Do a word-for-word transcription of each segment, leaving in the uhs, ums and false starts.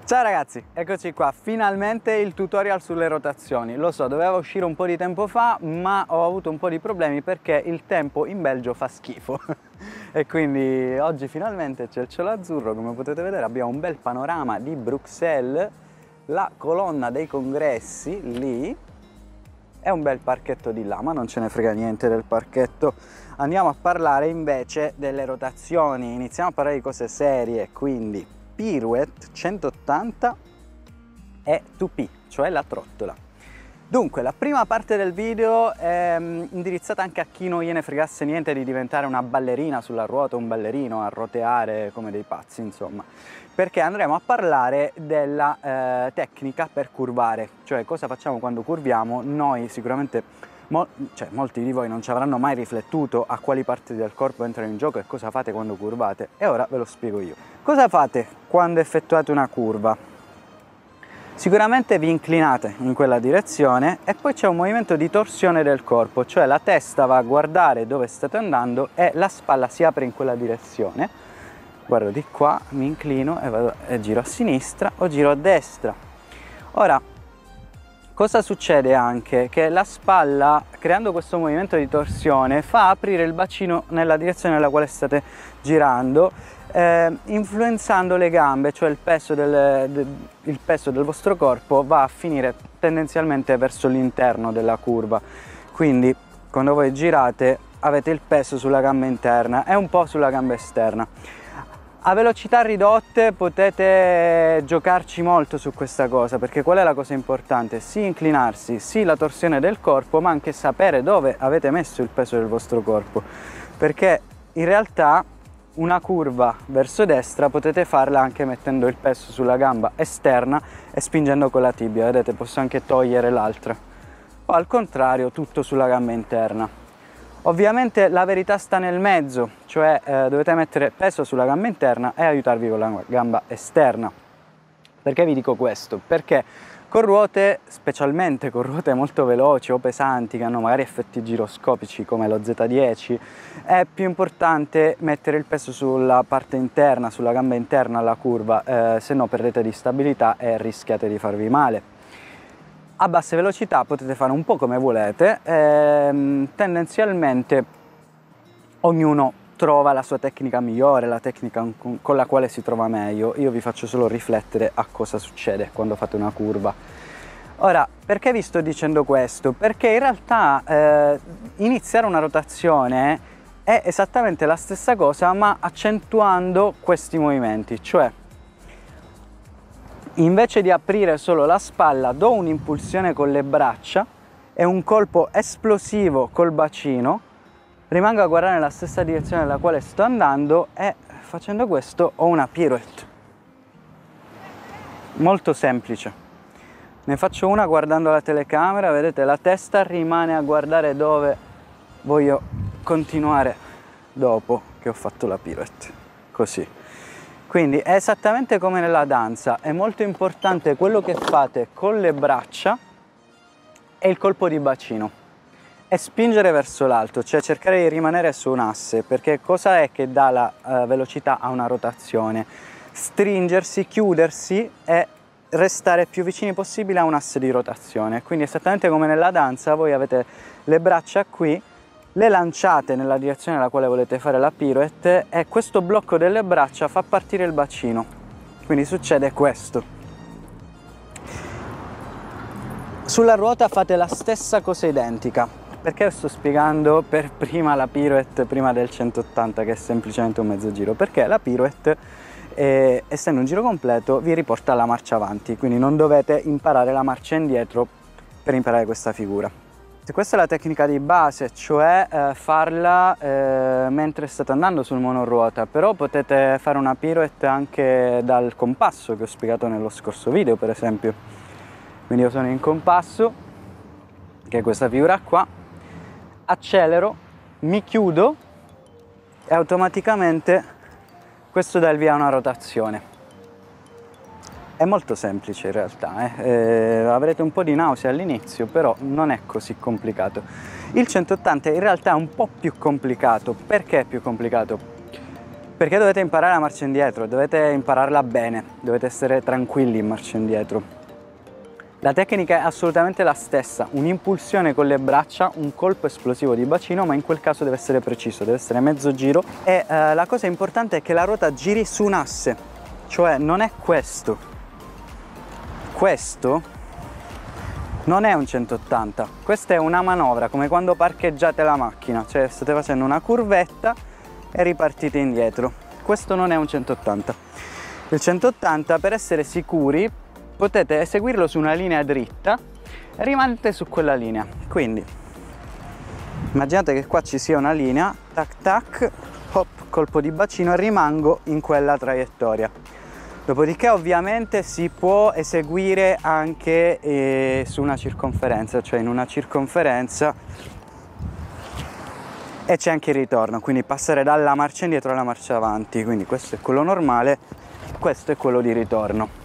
Ciao ragazzi, eccoci qua, finalmente il tutorial sulle rotazioni. Lo so, doveva uscire un po' di tempo fa, ma ho avuto un po' di problemi perché il tempo in Belgio fa schifo. E quindi oggi finalmente c'è il cielo azzurro, come potete vedere abbiamo un bel panorama di Bruxelles, la colonna dei congressi lì, e un bel parchetto di là, ma non ce ne frega niente del parchetto. Andiamo a parlare invece delle rotazioni, iniziamo a parlare di cose serie, quindi pirouette centottanta e due P, cioè la trottola. Dunque, la prima parte del video è indirizzata anche a chi non gliene fregasse niente di diventare una ballerina sulla ruota, un ballerino a roteare come dei pazzi, insomma, perché andremo a parlare della eh, tecnica per curvare, cioè cosa facciamo quando curviamo. Noi sicuramente Mol cioè, molti di voi non ci avranno mai riflettuto a quali parti del corpo entrano in gioco e cosa fate quando curvate, e ora ve lo spiego io. Cosa fate quando effettuate una curva? Sicuramente vi inclinate in quella direzione e poi c'è un movimento di torsione del corpo, cioè la testa va a guardare dove state andando e la spalla si apre in quella direzione. Guardo di qua, mi inclino e, vado, e giro a sinistra o giro a destra. Ora, cosa succede anche? Che la spalla, creando questo movimento di torsione, fa aprire il bacino nella direzione nella quale state girando, eh, influenzando le gambe, cioè il peso, del, de, il peso del vostro corpo va a finire tendenzialmente verso l'interno della curva. Quindi quando voi girate avete il peso sulla gamba interna e un po' sulla gamba esterna. A velocità ridotte potete giocarci molto su questa cosa, perché qual è la cosa importante? Sì inclinarsi, sì la torsione del corpo, ma anche sapere dove avete messo il peso del vostro corpo, perché in realtà una curva verso destra potete farla anche mettendo il peso sulla gamba esterna e spingendo con la tibia, vedete, posso anche togliere l'altra, o al contrario tutto sulla gamba interna. Ovviamente la verità sta nel mezzo, cioè eh, dovete mettere peso sulla gamba interna e aiutarvi con la gamba esterna. Perché vi dico questo? Perché con ruote, specialmente con ruote molto veloci o pesanti, che hanno magari effetti giroscopici come lo Z dieci, è più importante mettere il peso sulla parte interna, sulla gamba interna alla curva, eh, se no perdete di stabilità e rischiate di farvi male. A basse velocità potete fare un po' come volete, ehm, tendenzialmente ognuno trova la sua tecnica migliore, la tecnica con la quale si trova meglio. Io vi faccio solo riflettere a cosa succede quando fate una curva. Ora, perché vi sto dicendo questo? Perché in realtà eh, iniziare una rotazione è esattamente la stessa cosa, ma accentuando questi movimenti, cioè invece di aprire solo la spalla do un'impulsione con le braccia e un colpo esplosivo col bacino, rimango a guardare nella stessa direzione nella quale sto andando e facendo questo ho una pirouette. Molto semplice. Ne faccio una guardando la telecamera, vedete la testa rimane a guardare dove voglio continuare dopo che ho fatto la pirouette, così. Quindi è esattamente come nella danza, è molto importante quello che fate con le braccia e il colpo di bacino e spingere verso l'alto, cioè cercare di rimanere su un asse, perché cosa è che dà la uh, velocità a una rotazione? Stringersi, chiudersi e restare più vicini possibile a un asse di rotazione. Quindi esattamente come nella danza voi avete le braccia qui, le lanciate nella direzione nella quale volete fare la pirouette e questo blocco delle braccia fa partire il bacino. Quindi succede questo. Sulla ruota fate la stessa cosa identica. Perché sto spiegando per prima la pirouette prima del centottanta, che è semplicemente un mezzo giro? Perché la pirouette, eh, essendo un giro completo, vi riporta alla marcia avanti, quindi non dovete imparare la marcia indietro per imparare questa figura. Questa è la tecnica di base, cioè eh, farla eh, mentre state andando sul monoruota, però potete fare una pirouette anche dal compasso che ho spiegato nello scorso video, per esempio. Quindi io sono in compasso, che è questa figura qua, accelero, mi chiudo e automaticamente questo dà il via a una rotazione. È molto semplice in realtà, eh? Eh, avrete un po' di nausea all'inizio, però non è così complicato. Il centottanta in realtà è un po' più complicato. Perché è più complicato? Perché dovete imparare la marcia indietro, dovete impararla bene, dovete essere tranquilli in marcia indietro. La tecnica è assolutamente la stessa, un'impulsione con le braccia, un colpo esplosivo di bacino, ma in quel caso deve essere preciso, deve essere mezzo giro e eh, la cosa importante è che la ruota giri su un asse, cioè non è questo. Questo non è un centottanta, questa è una manovra, come quando parcheggiate la macchina, cioè state facendo una curvetta e ripartite indietro. Questo non è un centottanta. Il centottanta, per essere sicuri, potete eseguirlo su una linea dritta e rimanete su quella linea. Quindi immaginate che qua ci sia una linea, tac tac, hop, colpo di bacino e rimango in quella traiettoria. Dopodiché ovviamente si può eseguire anche eh, su una circonferenza, cioè in una circonferenza, e c'è anche il ritorno, quindi passare dalla marcia indietro alla marcia avanti. Quindi questo è quello normale, questo è quello di ritorno.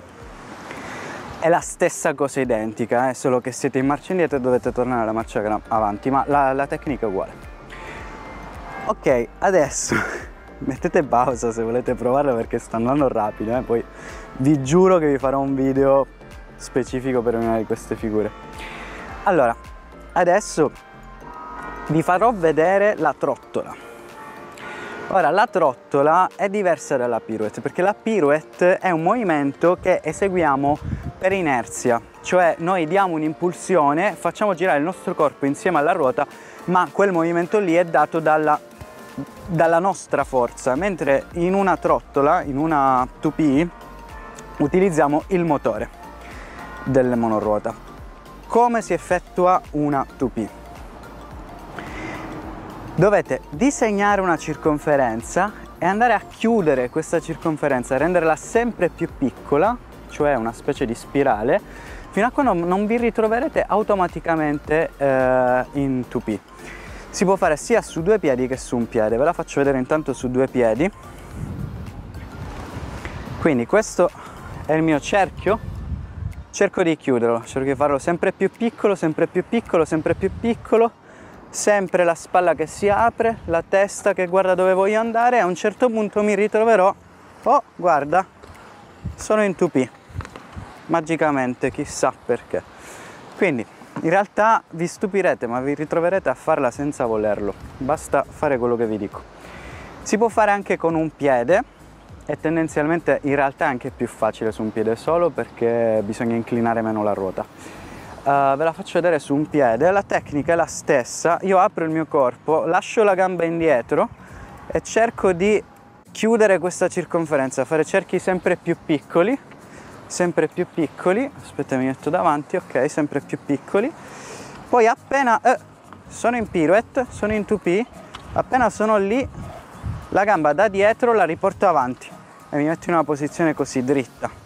È la stessa cosa identica, eh, solo che siete in marcia indietro e dovete tornare alla marcia avanti, ma la, la tecnica è uguale. Ok, adesso mettete pausa se volete provarlo perché sta andando rapido, eh? Poi vi giuro che vi farò un video specifico per una di queste figure. Allora, adesso vi farò vedere la trottola. Ora, la trottola è diversa dalla pirouette perché la pirouette è un movimento che eseguiamo per inerzia, cioè noi diamo un'impulsione, facciamo girare il nostro corpo insieme alla ruota, ma quel movimento lì è dato dalla, dalla nostra forza, mentre in una trottola, in una due P, utilizziamo il motore del monoruota. Come si effettua una due P? Dovete disegnare una circonferenza e andare a chiudere questa circonferenza, renderla sempre più piccola, cioè una specie di spirale, fino a quando non vi ritroverete automaticamente eh, in due P. Si può fare sia su due piedi che su un piede, ve la faccio vedere intanto su due piedi. Quindi questo è il mio cerchio, cerco di chiuderlo, cerco di farlo sempre più piccolo, sempre più piccolo, sempre più piccolo, sempre la spalla che si apre, la testa che guarda dove voglio andare, e a un certo punto mi ritroverò, oh guarda, sono in due P, magicamente, chissà perché. Quindi in realtà vi stupirete, ma vi ritroverete a farla senza volerlo, basta fare quello che vi dico. Si può fare anche con un piede e tendenzialmente in realtà è anche più facile su un piede solo perché bisogna inclinare meno la ruota. Uh, ve la faccio vedere su un piede, la tecnica è la stessa, io apro il mio corpo, lascio la gamba indietro e cerco di chiudere questa circonferenza, fare cerchi sempre più piccoli, sempre più piccoli, aspetta mi metto davanti, ok, sempre più piccoli, poi appena eh, sono in pirouette, sono in due P, appena sono lì, la gamba da dietro la riporto avanti e mi metto in una posizione così dritta.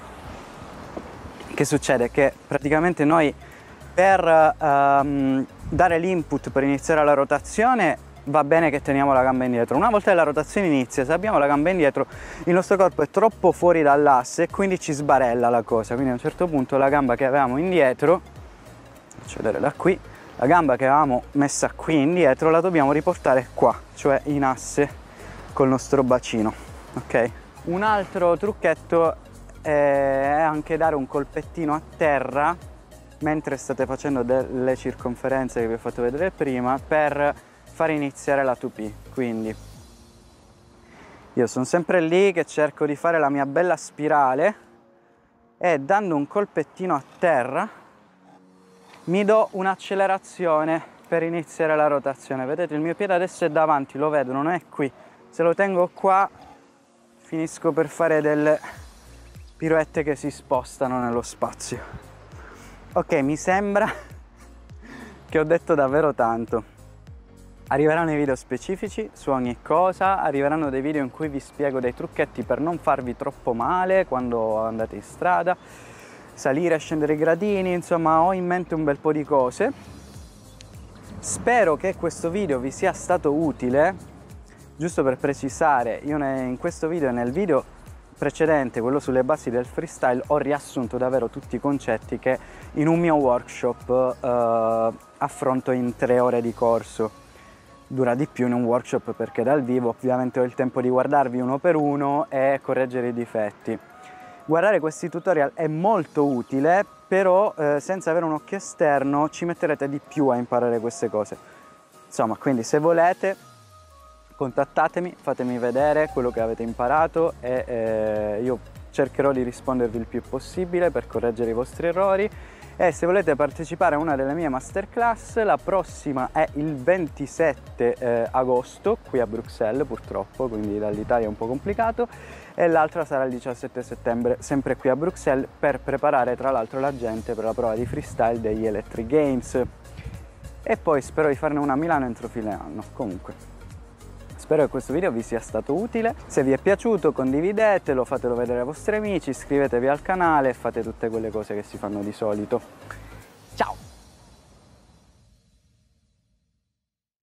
Che succede? Che praticamente noi per um, dare l'input per iniziare la rotazione va bene che teniamo la gamba indietro. Una volta che la rotazione inizia, se abbiamo la gamba indietro, il nostro corpo è troppo fuori dall'asse e quindi ci sbarella la cosa. Quindi a un certo punto la gamba che avevamo indietro, faccio vedere da qui, la gamba che avevamo messa qui indietro la dobbiamo riportare qua, cioè in asse col nostro bacino, ok? Un altro trucchetto è anche dare un colpettino a terra mentre state facendo delle circonferenze che vi ho fatto vedere prima per far iniziare la due P. Quindi io sono sempre lì che cerco di fare la mia bella spirale e dando un colpettino a terra mi do un'accelerazione per iniziare la rotazione. Vedete, il mio piede adesso è davanti, lo vedo, non è qui. Se lo tengo qua finisco per fare delle pirouette che si spostano nello spazio. Ok, mi sembra che ho detto davvero tanto. Arriveranno i video specifici su ogni cosa, arriveranno dei video in cui vi spiego dei trucchetti per non farvi troppo male quando andate in strada, salire e scendere i gradini, insomma ho in mente un bel po' di cose. Spero che questo video vi sia stato utile. Giusto per precisare, io in questo video e nel video precedente, quello sulle basi del freestyle, ho riassunto davvero tutti i concetti che in un mio workshop eh, affronto in tre ore di corso. dura di più in un workshop, perché dal vivo ovviamente ho il tempo di guardarvi uno per uno e correggere i difetti. Guardare questi tutorial è molto utile, però eh, senza avere un occhio esterno ci metterete di più a imparare queste cose. Insomma, quindi se volete contattatemi, fatemi vedere quello che avete imparato e eh, io cercherò di rispondervi il più possibile per correggere i vostri errori. E se volete partecipare a una delle mie masterclass, la prossima è il ventisette eh, agosto qui a Bruxelles, purtroppo, quindi dall'Italia è un po' complicato, e l'altra sarà il diciassette settembre, sempre qui a Bruxelles, per preparare tra l'altro la gente per la prova di freestyle degli Electric Games. E poi spero di farne una a Milano entro fine anno. Comunque, spero che questo video vi sia stato utile. Se vi è piaciuto condividetelo, fatelo vedere ai vostri amici, iscrivetevi al canale e fate tutte quelle cose che si fanno di solito.